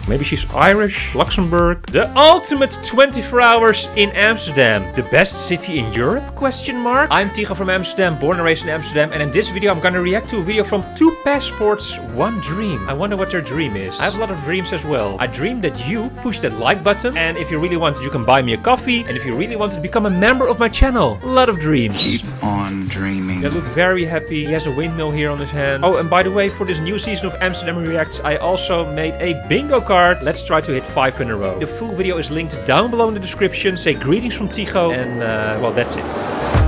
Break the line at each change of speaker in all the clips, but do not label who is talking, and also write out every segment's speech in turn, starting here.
Maybe she's Irish, Luxembourg. The ultimate 24 hours in Amsterdam. The best city in Europe? Question mark. I'm Tycho from Amsterdam, born and raised in Amsterdam, and in this video I'm gonna react to a video from 2 passports, 1 dream. I wonder what their dream is. I have a lot of dreams as well. I dream that you push that like button, and if you really want it, you can buy me a coffee, and if you really want to become a member of my channel. A lot of dreams.
Keep on dreaming.
They look very happy. He has a windmill here on his hand. Oh, and by the way, for this new season of Amsterdammer Reacts, I also made a bingo card. Let's try to hit 5 in a row. The full video is linked down below in the description. Say greetings from Tycho, and well, that's it.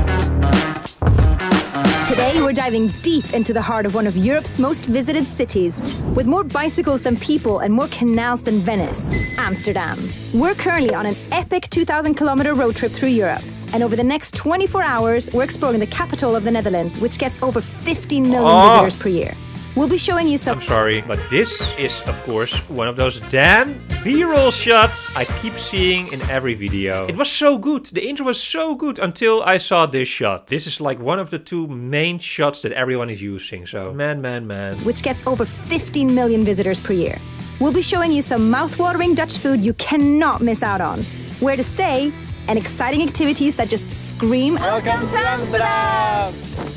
Today we're diving deep into the heart of one of Europe's most visited cities, with more bicycles than people and more canals than Venice, Amsterdam. We're currently on an epic 2,000-kilometer road trip through Europe. And over the next 24 hours, we're exploring the capital of the Netherlands, which gets over 15 million visitors per year. We'll be showing you some...
I'm sorry, but this is, of course, one of those damn B-roll shots I keep seeing in every video. It was so good. The intro was so good until I saw this shot. This is like one of the 2 main shots that everyone is using, so... Man.
Which gets over 15 million visitors per year. We'll be showing you some mouth-watering Dutch food you cannot miss out on, where to stay, and exciting activities that just scream... Welcome to Amsterdam!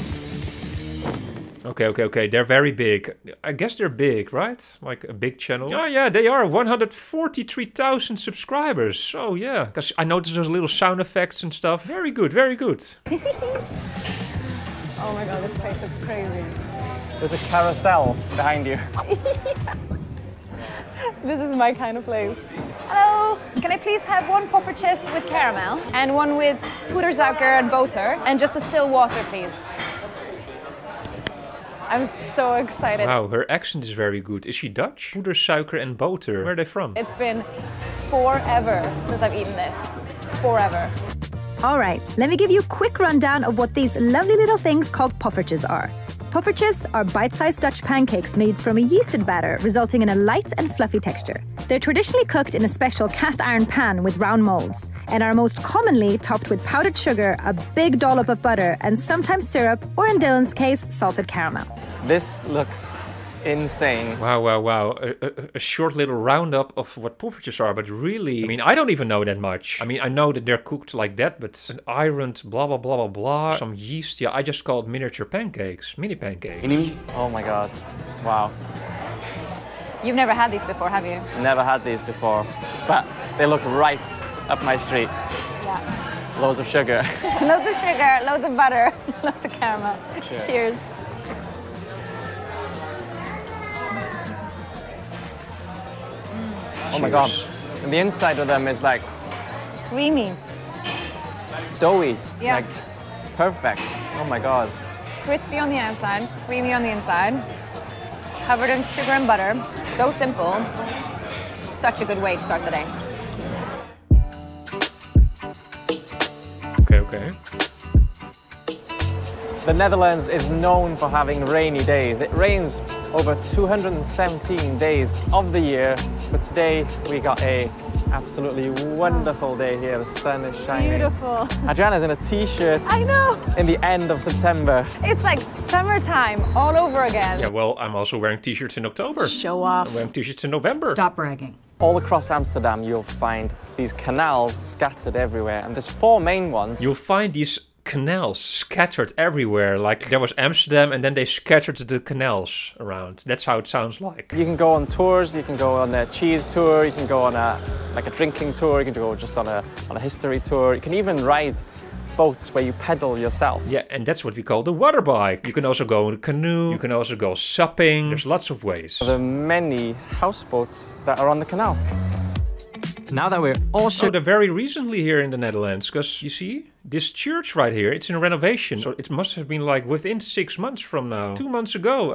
Okay. They're very big. I guess they're big, right? Like a big channel. Oh yeah, they are 143,000 subscribers. Oh yeah, because I noticed those little sound effects and stuff. Very good, very good.
Oh my god, this place is crazy.
There's a carousel behind you.
This is my kind of place. Hello! Can I please have 1 Poffertjes with caramel and 1 with poedersuiker and boter and just a still water, please. I'm so excited.
Wow, her accent is very good. Is she Dutch? Poedersuiker and boter. Where are they from?
It's been forever since I've eaten this. Forever.
All right, let me give you a quick rundown of what these lovely little things called Poffertjes are. Poffertjes are bite-sized Dutch pancakes made from a yeasted batter, resulting in a light and fluffy texture. They're traditionally cooked in a special cast iron pan with round molds, and are most commonly topped with powdered sugar, a big dollop of butter, and sometimes syrup, or in Dylan's case, salted caramel.
This looks insane.
Wow. A short little roundup of what Poffertjes are, but really, I mean, I don't even know that much. I mean, I know that they're cooked like that, but an ironed blah blah blah blah blah, some yeast. Yeah, I just call it miniature pancakes, mini pancakes.
Oh my god. Wow.
You've never had these before, have you?
Never had these before, but they look right up my street.
Yeah.
Loads of sugar.
Loads of sugar, loads of butter, loads of caramel.
Yeah.
Cheers.
Oh my god. And the inside of them is like
Creamy.
doughy.
Yeah.
Like perfect. Oh my god.
Crispy on the outside, creamy on the inside. Covered in sugar and butter. So simple. Such a good way to start the day.
Okay.
The Netherlands is known for having rainy days. It rains over 217 days of the year, but today we got a absolutely wonderful day here. The sun is shining.
Beautiful.
Adriana's in a t-shirt.
I know.
In the end of September.
It's like summertime all over again.
Yeah, well, I'm also wearing t-shirts in October.
Show off.
I'm wearing t-shirts in November.
Stop bragging.
All across Amsterdam you'll find these canals scattered everywhere, and there's 4 main ones.
You'll find these canals scattered everywhere. Like there was Amsterdam and then they scattered the canals around. That's how it sounds like.
You can go on tours, you can go on a cheese tour, you can go on a drinking tour, you can go just on a history tour. You can even ride boats where you pedal yourself.
Yeah, and that's what we call the water bike. You can also go in a canoe, you can also go supping. There's lots of ways.
There are many houseboats that are on the canal.
Now that we're all
So they're very recently here in the Netherlands, because you see, this church right here, it's in renovation. So it must have been like within 6 months from now. 2 months ago.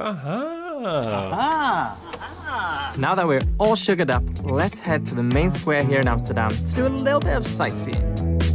Now that we're all sugared up, let's head to the main square here in Amsterdam to do a little bit of sightseeing.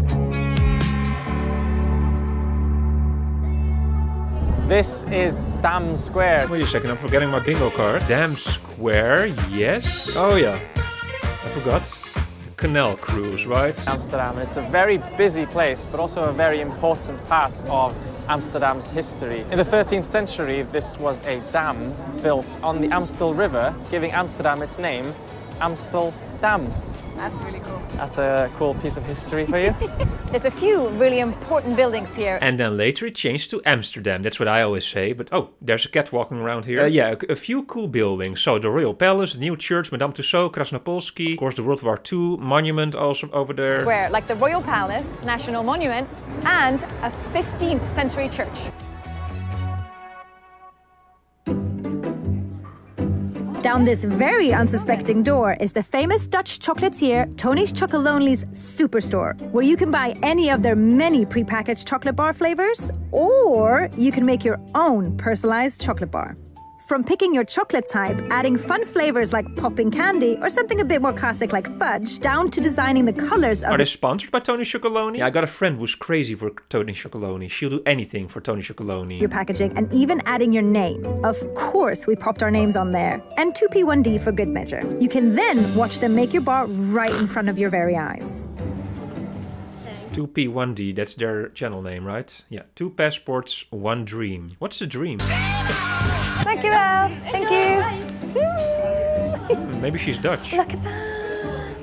This is Dam Square.
Wait a second, I'm forgetting my bingo card. Dam Square, yes. Oh yeah, I forgot. Canal cruise, right?
Amsterdam. It's a very busy place, but also a very important part of Amsterdam's history. In the 13th century, this was a dam built on the Amstel River, giving Amsterdam its name, Amsterdam.
That's really cool.
That's a cool piece of history for you.
There's a few really important buildings here.
And then later it changed to Amsterdam. That's what I always say. But oh, there's a cat walking around here. Yeah, a few cool buildings. So the Royal Palace, the new church, Madame Tussauds, Krasnopolski. Of course, the World War II monument also over there.
Square, like the Royal Palace, National Monument, and a 15th century church.
Down this very unsuspecting door is the famous Dutch chocolatier Tony's Chocolonely's Superstore, where you can buy any of their many prepackaged chocolate bar flavors, or you can make your own personalized chocolate bar. From picking your chocolate type, adding fun flavors like popping candy, or something a bit more classic like fudge, down to designing the colors of...
Are they sponsored by Tony Chocolonely? Yeah, I got a friend who's crazy for Tony Chocolonely. She'll do anything for Tony Chocolonely.
Your packaging, and even adding your name. Of course, we popped our names on there. And 2P1D for good measure. You can then watch them make your bar right in front of your very eyes.
2P1D, that's their channel name, right? Yeah, 2 passports, 1 dream. What's the dream?
Thank you, Elle. Thank you.
Maybe she's Dutch.
Look at that.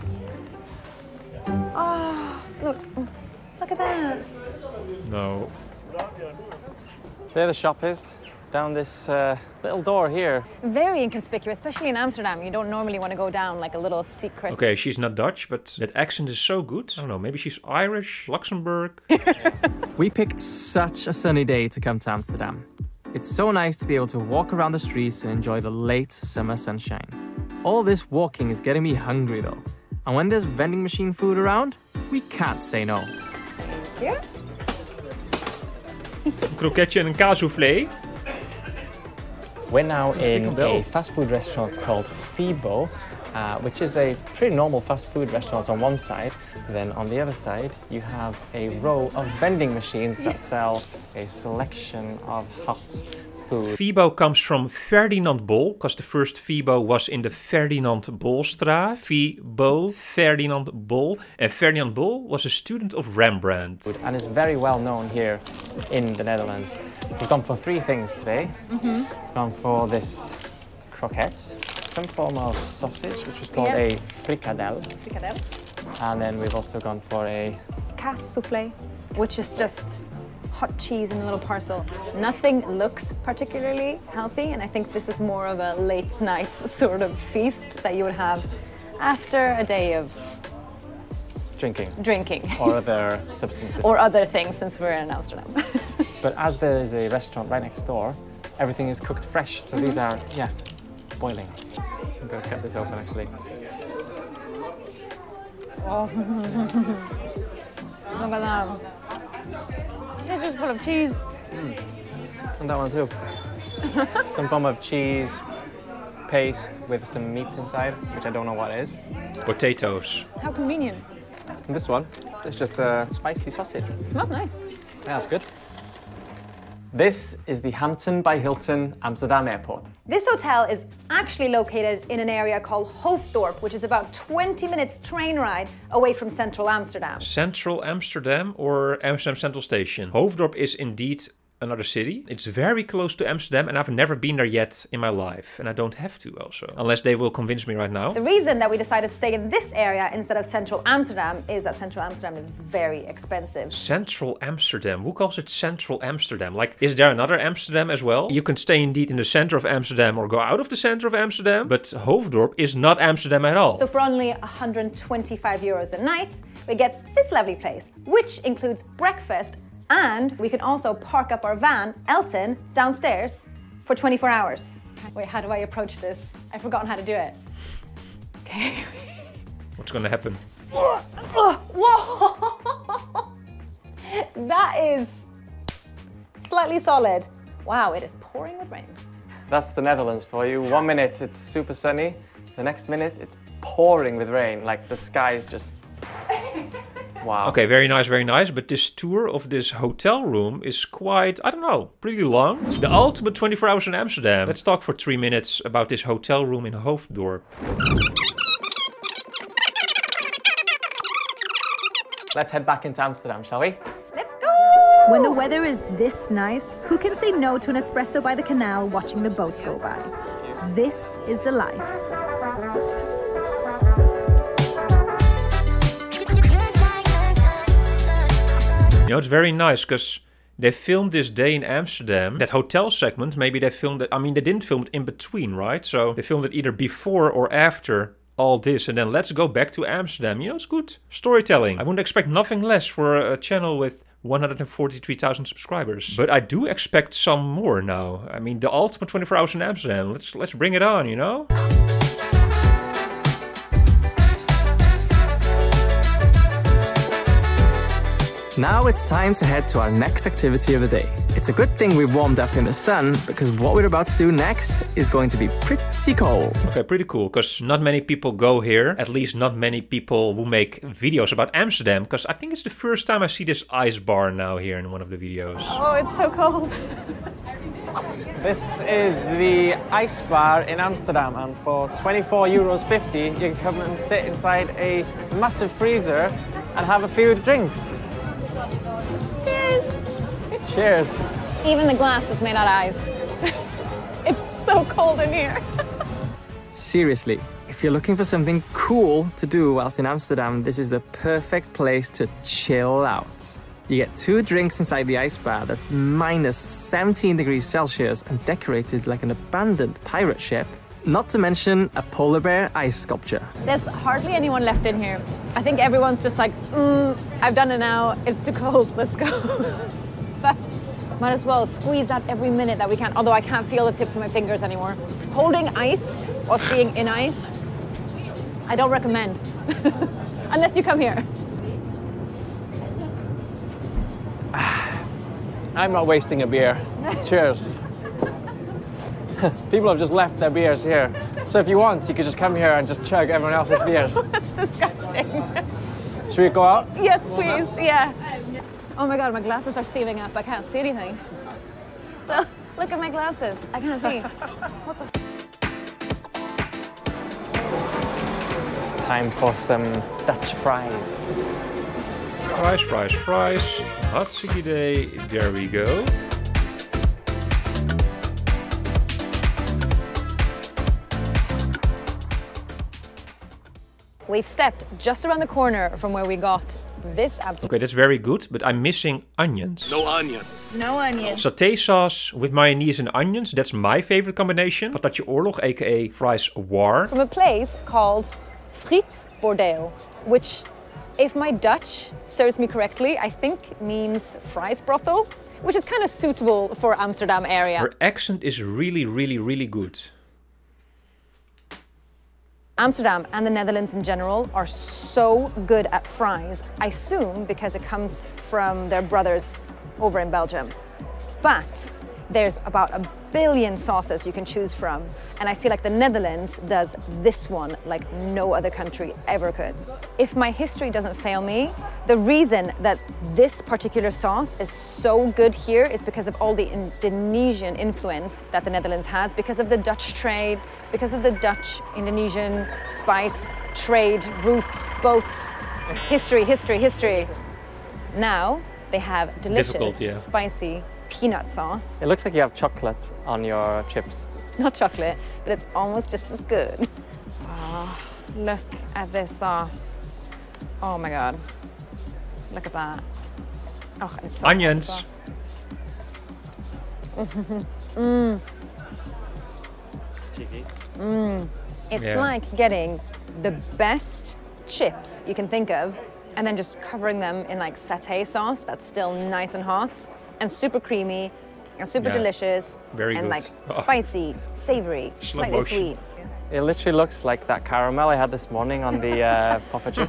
Oh, look at that.
No.
There the shop is, down this little door here.
Very inconspicuous, especially in Amsterdam. You don't normally want to go down like a little secret.
Okay, she's not Dutch, but that accent is so good. I don't know, maybe she's Irish, Luxembourg.
We picked such a sunny day to come to Amsterdam. It's so nice to be able to walk around the streets and enjoy the late summer sunshine. All this walking is getting me hungry though. And when there's vending machine food around, we can't say no.
Yeah.
Een kroketje en een kaassoufflé.
We're now in a fast food restaurant called Fibo, which is a pretty normal fast food restaurant on one side. Then on the other side, you have a row of vending machines that sell a selection of hot food.
Fibo comes from Ferdinand Bol, because the first Fibo was in the Ferdinand Bolstraat. Fibo, Ferdinand Bol. And Ferdinand Bol was a student of Rembrandt.
And is very well known here in the Netherlands. We've gone for 3 things today. We've gone for this croquette, some form of sausage, which was called a frikadelle.
Frikadelle.
And then we've also gone for a
Kaas soufflé, which is just hot cheese in a little parcel. Nothing looks particularly healthy, and I think this is more of a late night sort of feast that you would have after a day of drinking.
Or other substances.
Or other things, since we're in Amsterdam.
But as there is a restaurant right next door, everything is cooked fresh. So these are, boiling. I'm going to cut this open actually.
Oh. Look at that. It's just full of cheese.
And that one too. Some form of cheese paste with some meats inside, which I don't know what it is.
Potatoes.
How convenient.
And this one is just a spicy sausage.
It smells nice.
Yeah, that's good. This is the Hampton by Hilton Amsterdam Airport.
This hotel is actually located in an area called Hoofddorp, which is about 20 minutes train ride away from central Amsterdam.
Central Amsterdam or Amsterdam Central Station? Hoofddorp is indeed another city. It's very close to Amsterdam and I've never been there yet in my life. And I don't have to also, unless they will convince me right now.
The reason that we decided to stay in this area instead of central Amsterdam is that central Amsterdam is very expensive.
Central Amsterdam? Who calls it Central Amsterdam? Like, is there another Amsterdam as well? You can stay indeed in the center of Amsterdam or go out of the center of Amsterdam, but Hoofddorp is not Amsterdam at all.
So for only 125 euros a night, we get this lovely place, which includes breakfast. And we can also park up our van, Elton, downstairs for 24 hours. Wait, how do I approach this? I've forgotten how to do it. Okay.
What's gonna happen?
Whoa! That is slightly solid. Wow, it is pouring with rain.
That's the Netherlands for you. 1 minute it's super sunny. The next minute it's pouring with rain. Like the sky is just... Wow.
Okay, very nice, but this tour of this hotel room is quite, I don't know, pretty long. The ultimate 24 hours in Amsterdam. Let's talk for 3 minutes about this hotel room in Hoofddorp.
Let's head back into Amsterdam, shall we?
Let's go!
When the weather is this nice, who can say no to an espresso by the canal watching the boats go by? This is the life.
You know, it's very nice because they filmed this day in Amsterdam. That hotel segment, maybe they filmed it. I mean, they didn't film it in between, right? So they filmed it either before or after all this. And then let's go back to Amsterdam. You know, it's good storytelling. I wouldn't expect nothing less for a channel with 143,000 subscribers. But I do expect some more now. I mean, the ultimate 24 hours in Amsterdam. Let's bring it on, you know?
Now it's time to head to our next activity of the day. It's a good thing we warmed up in the sun, because what we're about to do next is going to be pretty cold.
Okay, pretty cool, because not many people go here. At least not many people who make videos about Amsterdam, because I think it's the first time I see this ice bar now here in one of the videos.
Oh, it's so cold.
This is the ice bar in Amsterdam, and for €24.50 you can come and sit inside a massive freezer and have a few drinks.
Cheers!
Cheers!
Even the glass is made out of ice. It's so cold in here.
Seriously, if you're looking for something cool to do whilst in Amsterdam, this is the perfect place to chill out. You get 2 drinks inside the ice bar that's minus 17 degrees Celsius and decorated like an abandoned pirate ship. Not to mention a polar bear ice sculpture.
There's hardly anyone left in here. I think everyone's just like, I've done it now, it's too cold, let's go. But might as well squeeze out every minute that we can, although I can't feel the tips of my fingers anymore. Holding ice whilst being in ice, I don't recommend. Unless you come here.
I'm not wasting a beer. Cheers. People have just left their beers here. So if you want, you could just come here and just chug everyone else's beers.
That's disgusting.
Should we go out?
Yes, please, yeah. Oh my God, my glasses are steaming up. I can't see anything. Look at my glasses. I can't see. What the?
It's time for some Dutch fries.
Fries, fries, fries. Hartstikke idee. There we go.
We've stepped just around the corner from where we got this absolute.
Okay, that's very good, but I'm missing onions.
No onions.
No onions.
Satay sauce with mayonnaise and onions, that's my favorite combination. Patatje oorlog, aka fries war.
From a place called Friet Bordeel, which, if my Dutch serves me correctly, I think means fries brothel, which is kind of suitable for Amsterdam area.
Her accent is really, really, really good.
Amsterdam and the Netherlands in general are so good at fries, I assume because it comes from their brothers over in Belgium. But there's about 1 billion sauces you can choose from, and I feel like the Netherlands does this one like no other country ever could. If my history doesn't fail me, the reason that this particular sauce is so good here is because of all the Indonesian influence that the Netherlands has, because of the Dutch trade, because of the Dutch-Indonesian spice trade, routes, boats, history. Now they have delicious, spicy peanut sauce.
It looks like you have chocolate on your chips.
It's not chocolate, but it's almost just as good. Oh, look at this sauce. Oh my God. Look at that. Oh, it's so
onions.
It's like getting the best chips you can think of and then just covering them in like satay sauce that's still nice and hot and super creamy and super delicious.
Very
and
good.
Like spicy, savory, slightly sweet.
It literally looks like that caramel I had this morning on the Poffertjes.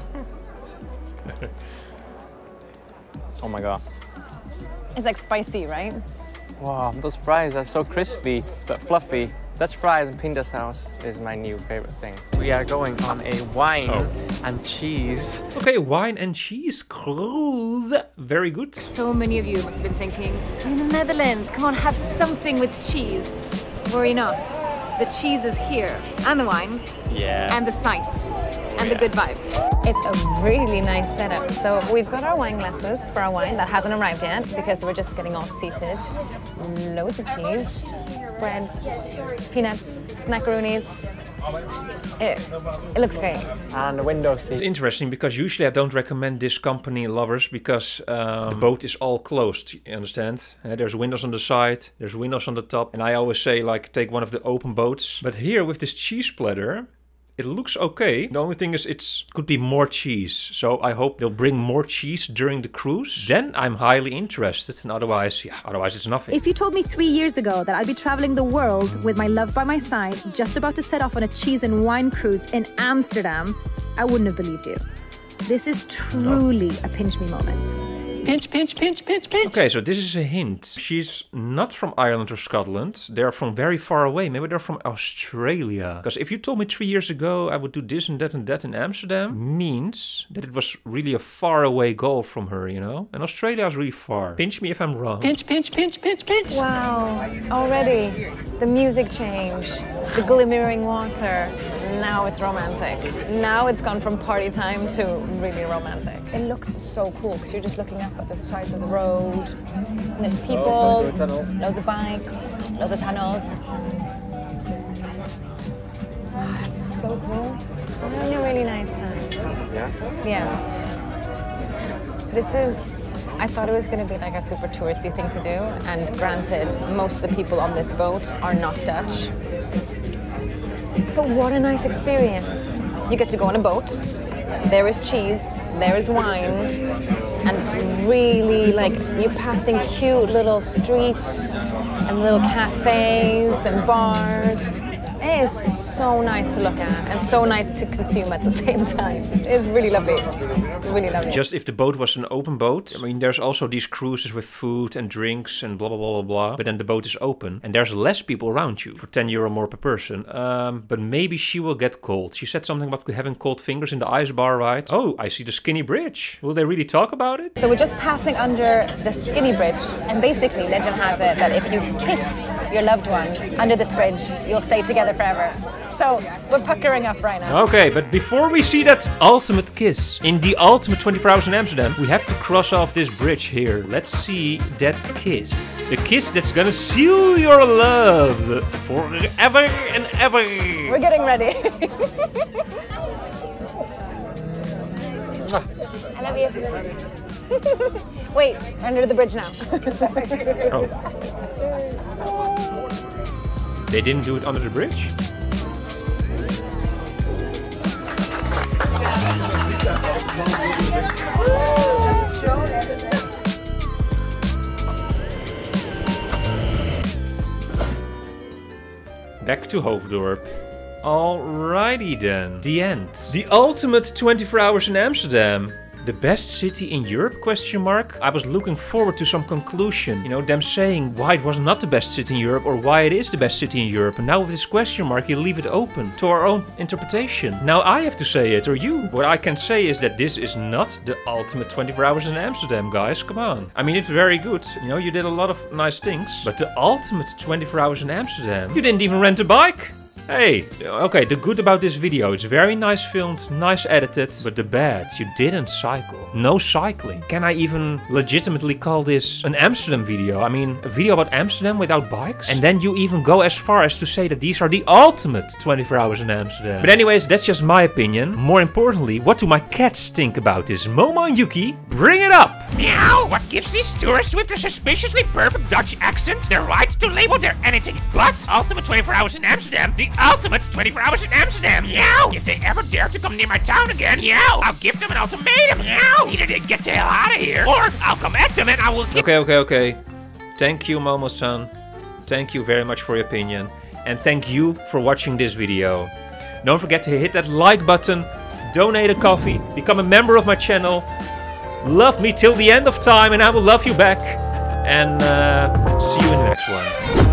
Oh my God.
It's like spicy, right?
Wow, those fries are so crispy but fluffy. Dutch fries and pinda sauce is my new favorite thing.
We are going on a wine and cheese.
Okay, wine and cheese cruise. Very good.
So many of you must have been thinking, we're in the Netherlands, come on, have something with cheese. Worry not. The cheese is here, and the wine, and the sights, and the good vibes.
It's a really nice setup. So we've got our wine glasses for our wine that hasn't arrived yet because we're just getting all seated. Loads of cheese, breads, peanuts, snackaroonies, It looks great.
And the window seat.
It's interesting because usually I don't recommend this company, lovers, because the boat is all closed, you understand? There's windows on the side, there's windows on the top, and I always say, like, take one of the open boats. But here with this cheese platter, it looks okay. The only thing is it could be more cheese. So I hope they'll bring more cheese during the cruise. Then I'm highly interested. And otherwise, yeah, otherwise it's nothing.
If you told me 3 years ago that I'd be traveling the world with my love by my side, just about to set off on a cheese and wine cruise in Amsterdam, I wouldn't have believed you. This is truly a pinch me moment.
Pinch, pinch, pinch, pinch, pinch.
Okay, so this is a hint. She's not from Ireland or Scotland. They're from very far away. Maybe they're from Australia. Because if you told me 3 years ago I would do this and that in Amsterdam, means that it was really a far away goal from her, you know? And Australia is really far. Pinch me if I'm wrong.
Pinch, pinch, pinch, pinch, pinch.
Wow, already the music changed, the glimmering water. Now it's romantic. Now it's gone from party time to really romantic. It looks so cool because you're just looking up at the sides of the road. And there's people, loads of bikes, loads of tunnels. Oh, it's so cool. We're having a really nice time. Yeah. This is, I thought it was going to be like a super touristy thing to do. And granted, most of the people on this boat are not Dutch. But what a nice experience. You get to go on a boat, there is cheese, there is wine, and really like you're passing cute little streets and little cafes and bars. It is so nice to look at and so nice to consume at the same time. It's really lovely. Really lovely.
Just if the boat was an open boat, I mean, there's also these cruises with food and drinks and blah, blah, blah, blah, blah. But then the boat is open and there's less people around you for 10 euro more per person. But maybe she will get cold. She said something about having cold fingers in the ice bar, right? Oh, I see the skinny bridge. Will they really talk about it?
So we're just passing under the skinny bridge. And basically, legend has it that if you kiss your loved one under this bridge, you'll stay together forever. So we're puckering up right now.
Okay, but before we see that ultimate kiss in the ultimate 24 hours in Amsterdam, we have to cross off this bridge here. Let's see that kiss. The kiss that's gonna seal your love forever and ever.
We're getting ready. I love you. Wait, under the bridge now.
Oh. They didn't do it under the bridge? Back to Hoofddorp. Alrighty then. The end. The ultimate 24 hours in Amsterdam. The best city in Europe, question mark? I was looking forward to some conclusion. You know, them saying why it was not the best city in Europe or why it is the best city in Europe. And now with this question mark, you leave it open to our own interpretation. Now I have to say it, or you. What I can say is that this is not the ultimate 24 hours in Amsterdam, guys. Come on. I mean, it's very good. You know, you did a lot of nice things. But the ultimate 24 hours in Amsterdam, you didn't even rent a bike. Hey, okay, the good about this video, it's very nice filmed, nice edited, but the bad, you didn't cycle. No cycling. Can I even legitimately call this an Amsterdam video? I mean, a video about Amsterdam without bikes? And then you even go as far as to say that these are the ultimate 24 hours in Amsterdam. But anyways, that's just my opinion. More importantly, what do my cats think about this? Momo and Yuki, bring it up!
Meow! What gives these tourists with their suspiciously perfect Dutch accent the right to label their anything but ultimate 24 hours in Amsterdam the ultimate 24 hours in Amsterdam? Meow! If they ever dare to come near my town again, meow! I'll give them an ultimatum, meow! Either they get the hell out of here, or I'll come at them and I will give—
Okay. Thank you, Momo-san. Thank you very much for your opinion. And thank you for watching this video. Don't forget to hit that like button, donate a coffee, become a member of my channel. Love me till the end of time and I will love you back. And see you in the next one.